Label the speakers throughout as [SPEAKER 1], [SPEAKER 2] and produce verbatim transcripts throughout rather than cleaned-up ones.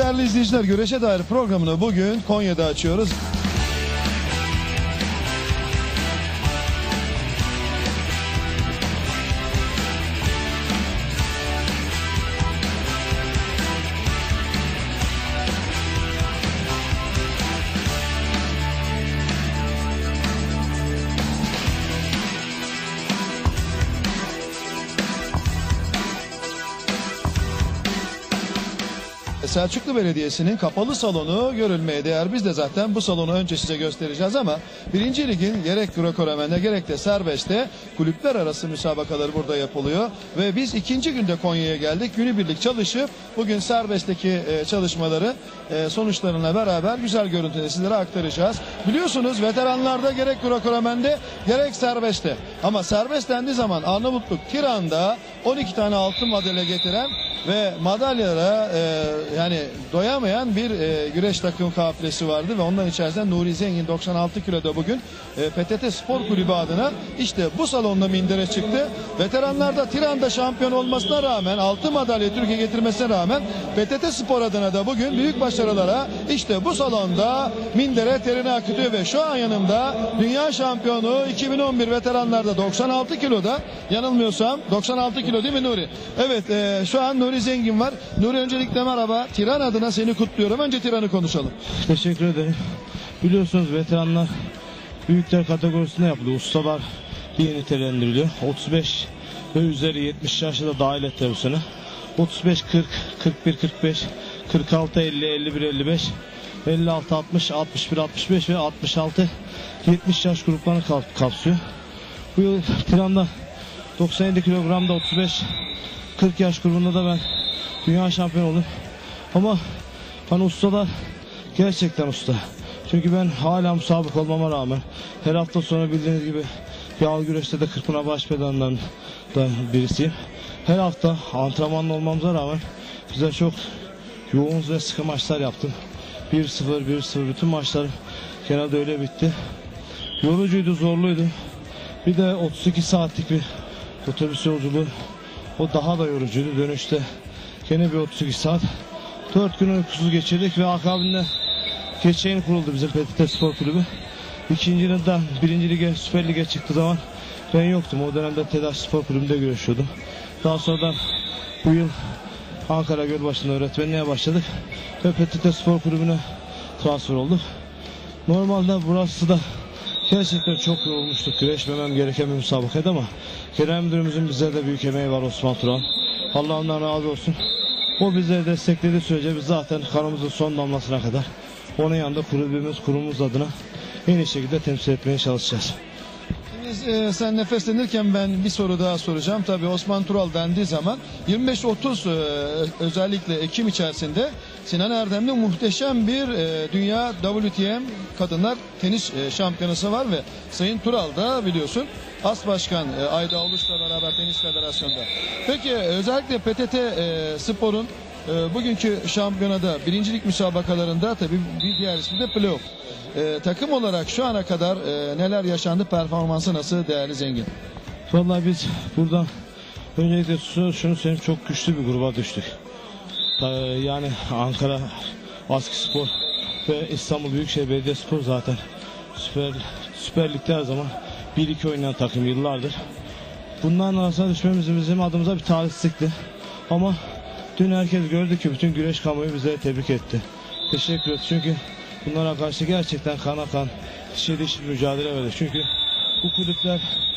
[SPEAKER 1] değerli izleyiciler, Güreşe Dair programını bugün Konya'da açıyoruz. Selçuklu Belediyesi'nin kapalı salonu görülmeye değer. Biz de zaten bu salonu önce size göstereceğiz ama birinci ligin gerek Greco-Romen'de gerek de serbestte kulüpler arası müsabakaları burada yapılıyor. Ve biz ikinci günde Konya'ya geldik. Günübirlik çalışıp bugün serbestteki çalışmaları sonuçlarına beraber güzel görüntüleri sizlere aktaracağız. Biliyorsunuz veteranlarda gerek Greco-Romen'de gerek serbestte. Ama serbest dendiği zaman Arnavutluk Tiran'da on iki tane altın madalya getiren ve madalyalara e, yani doyamayan bir e, güreş takım kafilesi vardı ve ondan içerisinde Nuri Zengin doksan altı kiloda bugün e, P T T Spor Kulübü adına işte bu salonda mindere çıktı. Veteranlarda Tiran'da şampiyon olmasına rağmen, altın madalya Türkiye getirmesine rağmen P T T Spor adına da bugün büyük başarılara işte bu salonda mindere terini akıtıyor ve şu an yanımda dünya şampiyonu iki bin on bir veteranlarda doksan altı kiloda, yanılmıyorsam doksan altı kilo değil mi Nuri? Evet, e, şu an Nuri Zengin var. Nuri, öncelikle merhaba. Tiran adına seni kutluyorum. Önce Tiran'ı konuşalım.
[SPEAKER 2] Teşekkür ederim. Biliyorsunuz veteranlar büyükler kategorisinde yapılıyor. Ustalar diye nitelendiriliyor. otuz beş ve üzeri yetmiş yaşı da dahil ettiler bu sene. otuz beş kırk, kırk bir kırk beş, kırk altı elli, elli bir elli beş, elli altı altmış, altmış bir altmış beş ve altmış altı yetmiş yaş gruplarını kapsıyor. Bu yıl Tiran'da doksan yedi kilogramda otuz beş kırk yaş grubunda da ben dünya şampiyonu oldum. Ama hani ustalar gerçekten usta. Çünkü ben hala musabık olmama rağmen her hafta sonu bildiğiniz gibi yağlı güreşte de Kırkpınar Başbedan'dan da birisiyim. Her hafta antrenmanlı olmamıza rağmen bize çok yoğun ve sıkı maçlar yaptım. bir sıfır bir sıfır bütün maçlar genelde öyle bitti. Yorucuydu, zorluydu. Bir de otuz iki saatlik bir otobüs yolculuğu. O daha da yorucuydu. Dönüşte gene bir otuz iki saat. dört gün uykusuz geçirdik ve akabinde geçen kuruldu bizim P T T Spor Kulübü. İkinci yılda birinci lige, Süper Lig'e çıktığı zaman ben yoktum. O dönemde TEDAŞ Spor Kulübü'nde güreşiyordum. Daha sonradan bu yıl Ankara Gölbaşı'nda öğretmenliğe başladık ve P T T Spor Kulübü'ne transfer olduk. Normalde burası da gerçekten çok yorulmuştuk. Güreşmemem gereken bir müsabakaydı ama genel müdürümüzün bize de büyük emeği var, Osman Turan. Allah ondan razı olsun. O bize desteklediği sürece biz zaten kanımızın son damlasına kadar onun yanında kulübümüz, kurumumuz adına en iyi şekilde temsil etmeye çalışacağız.
[SPEAKER 1] E, sen nefeslenirken ben bir soru daha soracağım. Tabii Osman Tural dendiği zaman yirmi beş otuz e, özellikle Ekim içerisinde Sinan Erdem'de muhteşem bir e, dünya W T M kadınlar tenis e, şampiyonası var ve Sayın Tural da biliyorsun As Başkan e, Ayda Oluş'la beraber Tenis Federasyonu'nda. Peki e, özellikle P T T e, Spor'un e, bugünkü şampiyonada birincilik müsabakalarında tabii bir diğer ismi de playoff. E, takım olarak şu ana kadar e, neler yaşandı, performansı nasıl değerli Zengin?
[SPEAKER 2] Vallahi biz buradan öncelikle şunu söyleyeyim, çok güçlü bir gruba düştük. Yani Ankara Askispor ve İstanbul Büyükşehir Belediyespor zaten Süper, Süper Lig'de her zaman bir iki oynayan takım yıllardır. Bunların arasına düşmemiz bizim adımıza bir talihsizlikti. Ama dün herkes gördü ki bütün güreş kamuoyu bize tebrik etti. Teşekkür ederiz çünkü bunlara karşı gerçekten kana kan dişe diş mücadele verdik. Çünkü bu kulüpler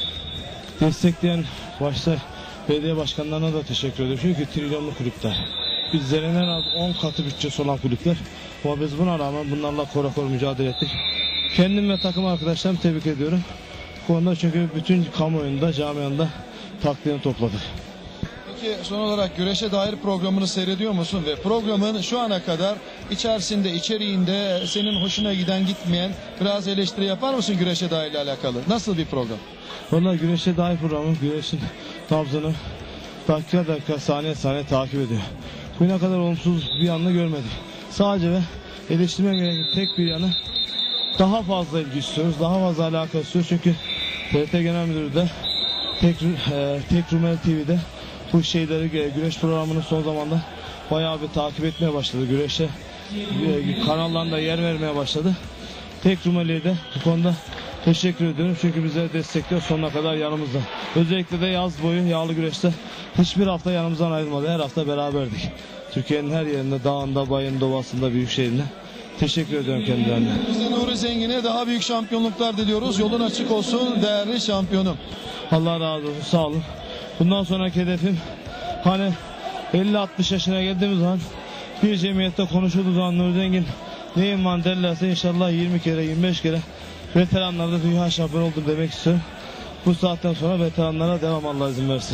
[SPEAKER 2] destekleyen başta belediye başkanlarına da teşekkür ediyorum. Çünkü trilyonlu kulüpler. Bizlerin en az on katı bütçesi olan kulüpler. Ama biz buna rağmen bunlarla kora kora mücadele ettik. Kendim ve takım arkadaşlarımı tebrik ediyorum. Bu konuda çünkü bütün kamuoyunda, camianda takdirini topladık.
[SPEAKER 1] Peki son olarak güreşe dair programını seyrediyor musun ve programın şu ana kadar içerisinde, içeriğinde senin hoşuna giden, gitmeyen biraz eleştiri yapar mısın güreşe dair ile alakalı? Nasıl bir program?
[SPEAKER 2] Vallahi güreşe dair programı güreşin nabzını dakika dakika, saniye saniye takip ediyor. Bugüne kadar olumsuz bir yanını görmedik. Sadece ve eleştirmem gereken tek bir yanı, daha fazla ilgi istiyoruz, daha fazla alaka istiyoruz. Çünkü T R T Genel Müdürü de Tek, e, Tek Rumeli T V'de bu şeyleri, güreş programının son zamanda bayağı bir takip etmeye başladı. Güreşe e, kanallarında yer vermeye başladı. Tek Rumeli'ye de bu konuda teşekkür ediyorum. Çünkü bize destekliyor, sonuna kadar yanımızda. Özellikle de yaz boyu yağlı güreşte hiçbir hafta yanımızdan ayrılmadı. Her hafta beraberdik. Türkiye'nin her yerinde, dağında, bayında, ovasında, büyük şehrinde. Teşekkür ediyorum kendilerine.
[SPEAKER 1] Biz de Nuri Zengin'e daha büyük şampiyonluklar diliyoruz. Yolun açık olsun değerli şampiyonum.
[SPEAKER 2] Allah razı olsun, sağ olun. Bundan sonraki hedefim, hani elli altmış yaşına geldiğimiz zaman bir cemiyette konuşulduğu zaman Nuri Zengin neyim var derlerse inşallah yirmi kere yirmi beş kere veteranlarda dünya şampiyonu oldum demek istiyorum. Bu saatten sonra veteranlara devam, Allah izin verirse.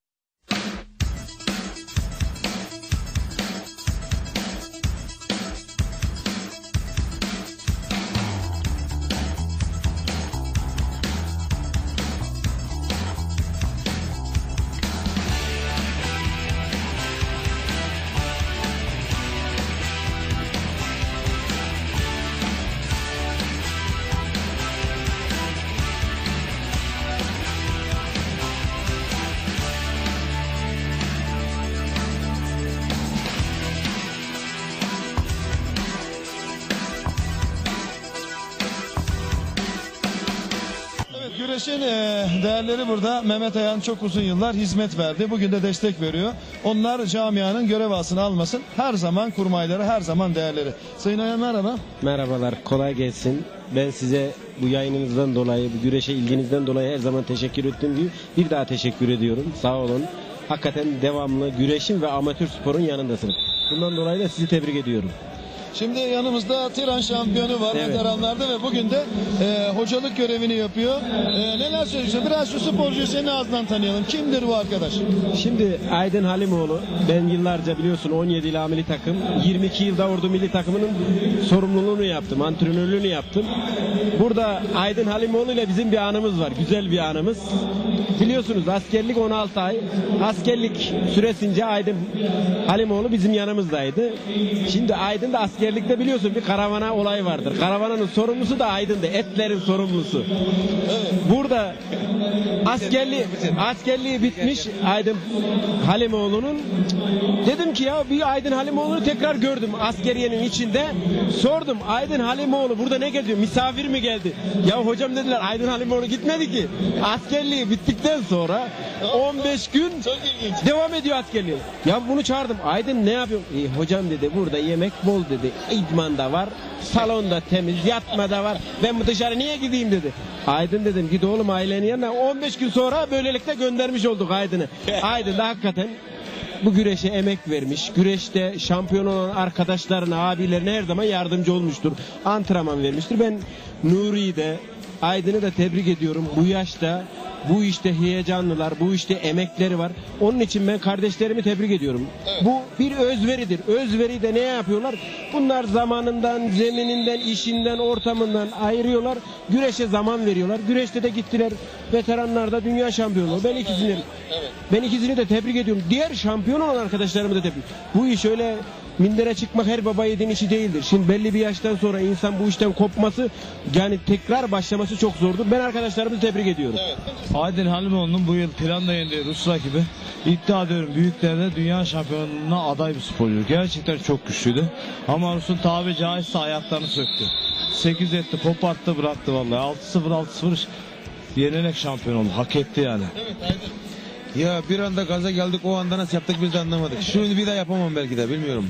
[SPEAKER 1] Güreşin e, değerleri burada. Mehmet Ayan çok uzun yıllar hizmet verdi. Bugün de destek veriyor. Onlar camianın görev alsın almasın. Her zaman kurmayları, her zaman değerleri. Sayın Ayan merhaba.
[SPEAKER 3] Merhabalar, kolay gelsin. Ben size bu yayınınızdan dolayı, bu güreşe ilginizden dolayı her zaman teşekkür ettiğim gibi bir daha teşekkür ediyorum. Sağ olun. Hakikaten devamlı güreşin ve amatör sporun yanındasınız. Bundan dolayı da sizi tebrik ediyorum.
[SPEAKER 1] Şimdi yanımızda Tiran şampiyonu var
[SPEAKER 3] Evet.
[SPEAKER 1] veteranlarda ve bugün de e, hocalık görevini yapıyor. E, neler söyleyeceksin? Biraz şu sporcuyu senin ağzından tanıyalım. Kimdir bu arkadaş?
[SPEAKER 3] Şimdi Aydın Halimoğlu, ben yıllarca biliyorsun on yedi ila milli takım, yirmi iki yılda ordu milli takımının sorumluluğunu yaptım, antrenörlüğünü yaptım. Burada Aydın Halimoğlu ile bizim bir anımız var, güzel bir anımız. Biliyorsunuz askerlik on altı ay, askerlik süresince Aydın Halimoğlu bizim yanımızdaydı. Şimdi Aydın da askerlikte biliyorsun bir karavana olay vardır. Karavananın sorumlusu da Aydın'dı, etlerin sorumlusu. Burada askerliği, askerliği bitmiş Aydın Halimoğlu'nun. Dedim ki ya bir Aydın Halimoğlu'nu tekrar gördüm askeriyenin içinde. Sordum, Aydın Halimoğlu burada ne geziyor? Misafir mi geldi? Ya hocam dediler, Aydın Halimoğlu gitmedi ki. Askerliği bittikten sonra on beş gün devam ediyor askerliği. Ya bunu çağırdım. Aydın ne yapıyor? E, hocam dedi, burada yemek bol dedi. İdman da var. Salonda temiz, yatma da var. Ben bu dışarı niye gideyim dedi. Aydın dedim, git oğlum ailenin yanına. on beş gün sonra böylelikle göndermiş olduk Aydın'ı. Aydın da hakikaten bu güreşe emek vermiş. Güreşte şampiyon olan arkadaşlarına, abilerine her zaman yardımcı olmuştur. Antrenman vermiştir. Ben Nuri'yi de, Aydın'ı da tebrik ediyorum. Bu yaşta, bu işte heyecanlılar, bu işte emekleri var. Onun için ben kardeşlerimi tebrik ediyorum. Bu bir özveridir. Özveri de ne yapıyorlar? Bunlar zamanından, zemininden, işinden, ortamından ayırıyorlar. Güreşe zaman veriyorlar. Güreşte de gittiler. Veteranlarda dünya şampiyonu. Ben ikisini, ben ikisini de tebrik ediyorum. Diğer şampiyon olan arkadaşlarımı da tebrik. Bu iş öyle mindere çıkmak her baba yiğidin işi değildir. Şimdi belli bir yaştan sonra insan bu işten kopması, yani tekrar başlaması çok zordur. Ben arkadaşlarımı tebrik ediyorum.
[SPEAKER 2] Aydın Halimoğlu'nun bu yıl planda yendiği Rus rakibi, iddia ediyorum büyüklerde dünya şampiyonluğuna aday bir sporcu. Gerçekten çok güçlüydü. Ama Rus'un tabi caizse ayaklarını söktü. sekiz etti, koparttı, bıraktı vallahi. altı sıfır altı sıfır yenerek şampiyon oldu. Hak etti yani.
[SPEAKER 1] Evet Aydın.
[SPEAKER 4] Ya bir anda gaza geldik, o anda nasıl yaptık biz de anlamadık. Şunu bir daha yapamam belki de, bilmiyorum.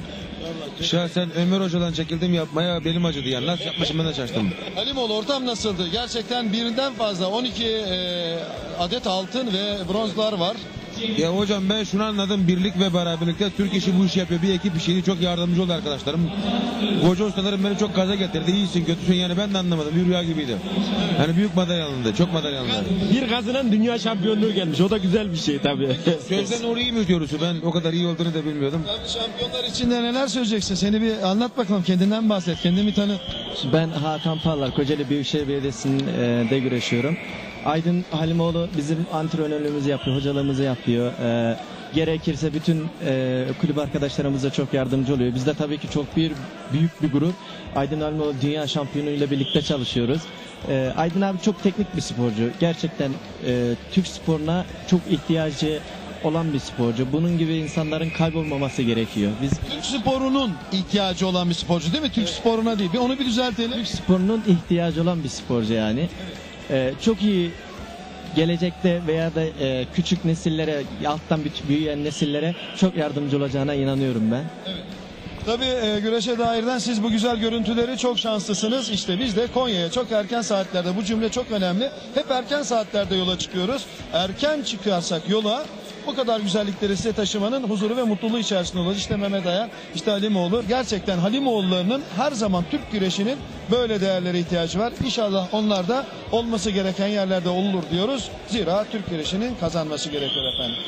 [SPEAKER 4] Şahsen Ömer Hoca'dan çekildim yapmaya, belim acıdı yani. Nasıl yapmışım ben de şaştım.
[SPEAKER 1] Halimoğlu ortam nasıldı? Gerçekten birinden fazla on iki e, adet altın ve bronzlar var.
[SPEAKER 4] Ya hocam ben şunu anladım, birlik ve beraberlikte Türk işi bu işi yapıyor. Bir ekip işiydi, çok yardımcı oldu arkadaşlarım. Koca ustalarım beni çok gaza getirdi. İyisin kötüsün yani, ben de anlamadım, bir rüya gibiydi. Yani büyük madalya alındı, çok madalya alındı.
[SPEAKER 3] Bir kazanan dünya şampiyonluğu gelmiş. O da güzel bir şey tabii.
[SPEAKER 4] Sözden orayı mı diyoruz? Ben o kadar iyi olduğunu da bilmiyordum.
[SPEAKER 1] Abi şampiyonlar içinde neler söyleyeceksin? Seni bir anlat bakalım, kendinden bahset, kendini bir tanıt.
[SPEAKER 5] Ben Hakan Parlar, Kocaeli Büyükşehir Belediyesi'nde güreşiyorum. Aydın Halimoğlu bizim antrenörlüğümüzü yapıyor, hocalığımızı yapıyor. Ee, gerekirse bütün e, kulüp arkadaşlarımıza çok yardımcı oluyor. Biz de tabii ki çok bir büyük bir grup. Aydın Halimoğlu dünya şampiyonu ile birlikte çalışıyoruz. Ee, Aydın abi çok teknik bir sporcu. Gerçekten e, Türk sporuna çok ihtiyacı olan bir sporcu. Bunun gibi insanların kaybolmaması gerekiyor. Biz
[SPEAKER 1] Türk sporunun ihtiyacı olan bir sporcu değil mi? Türk sporuna değil. Bir onu bir düzeltelim.
[SPEAKER 5] Türk sporunun ihtiyacı olan bir sporcu yani. Ee, çok iyi gelecekte veya da e, küçük nesillere, alttan büt- büyüyen nesillere çok yardımcı olacağına inanıyorum ben.
[SPEAKER 1] Tabii e, güreşe dairden siz bu güzel görüntüleri çok şanslısınız. İşte biz de Konya'ya çok erken saatlerde, bu cümle çok önemli. Hep erken saatlerde yola çıkıyoruz. Erken çıkarsak yola bu kadar güzellikleri size taşımanın huzuru ve mutluluğu içerisinde olacağız. İşte Mehmet Ayan, işte Halimoğlu. Gerçekten Halimoğullarının her zaman Türk güreşinin böyle değerlere ihtiyacı var. İnşallah onlar da olması gereken yerlerde olur diyoruz. Zira Türk güreşinin kazanması gerekiyor efendim.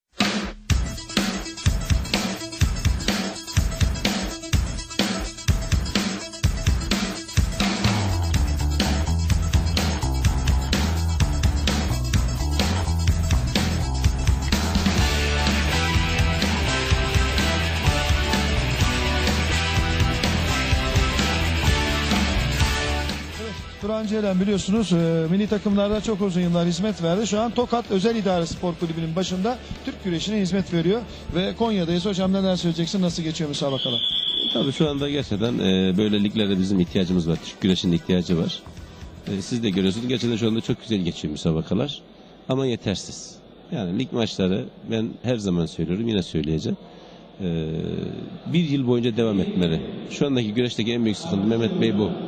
[SPEAKER 1] Turan Ceylan biliyorsunuz e, milli takımlarda çok uzun yıllar hizmet verdi. Şu an Tokat Özel İdare Spor Kulübü'nün başında Türk güreşine hizmet veriyor. Ve Konya'dayız. Hocam neler söyleyeceksin? Nasıl geçiyor müsabakalar?
[SPEAKER 6] Tabii şu anda gerçekten e, böyle liglerde bizim ihtiyacımız var. Türk güreşinin ihtiyacı var. E, siz de görüyorsunuz. Gerçekten şu anda çok güzel geçiyor müsabakalar. Ama yetersiz. Yani lig maçları ben her zaman söylüyorum. Yine söyleyeceğim. E, bir yıl boyunca devam etmeli. Şu andaki güreşteki en büyük sıkıntı Mehmet Bey bu.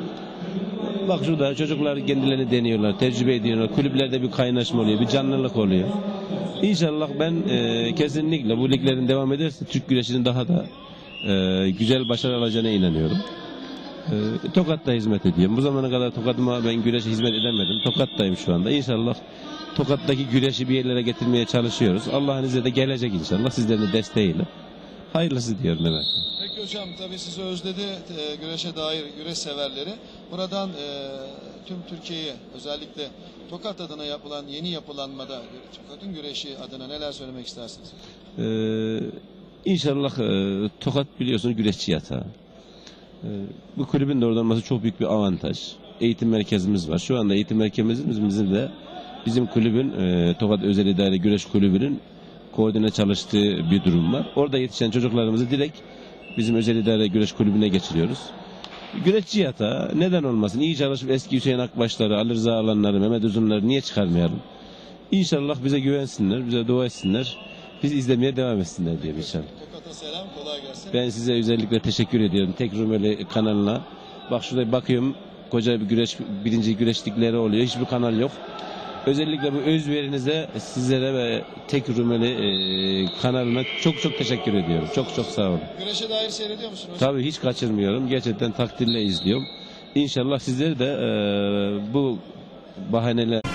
[SPEAKER 6] Bak şurada çocuklar kendilerini deniyorlar, tecrübe ediyorlar. Kulüplerde bir kaynaşma oluyor, bir canlılık oluyor. İnşallah ben e, kesinlikle bu liglerin devam ederse Türk güreşinin daha da e, güzel başarı alacağına inanıyorum. E, Tokat'ta hizmet ediyorum. Bu zamana kadar Tokat'ıma ben güreşe hizmet edemedim. Tokat'tayım şu anda. İnşallah Tokat'taki güreşi bir yerlere getirmeye çalışıyoruz. Allah'ın izniyle de gelecek inşallah. Sizlerin de desteğiyle. Hayırlısı diyorum Mehmet.
[SPEAKER 1] Peki hocam, tabii sizi özledi e, güreşe dair güreş severleri. Buradan e, tüm Türkiye'ye, özellikle Tokat adına yapılan yeni yapılanmada Tokat'ın güreşi adına neler söylemek istersiniz?
[SPEAKER 6] Ee, İnşallah e, Tokat biliyorsunuz güreşçi yatağı. E, bu kulübün de orada olması çok büyük bir avantaj. Eğitim merkezimiz var. Şu anda eğitim merkezimiz bizim de bizim kulübün e, Tokat Özel İdare Güreş Kulübü'nün koordine çalıştığı bir durum var. Orada yetişen çocuklarımızı direkt bizim Özel İdare Güreş Kulübü'ne geçiriyoruz. Güreşçi yatağı neden olmasın? İyi çalışıp eski Hüseyin Akbaşları, Ali Rıza Alanları, Mehmet Uzunları niye çıkarmayalım? İnşallah bize güvensinler, bize dua etsinler. Bizi izlemeye devam etsinler diye inşallah.
[SPEAKER 1] Tokat'a selam, kolay gelsin.
[SPEAKER 6] Ben size özellikle teşekkür ediyorum. Tek Rumeli kanalına. Bak şurada bakıyorum, koca bir güreş, birinci güreşlikleri oluyor. Hiçbir kanal yok. Özellikle bu özverinize sizlere ve Tek Rumeli e, kanalına çok çok teşekkür ediyorum. Çok çok sağ olun.
[SPEAKER 1] Güreşe dair seyrediyor musunuz?
[SPEAKER 6] Tabii hiç kaçırmıyorum. Gerçekten takdirle izliyorum. İnşallah sizleri de e, bu bahaneler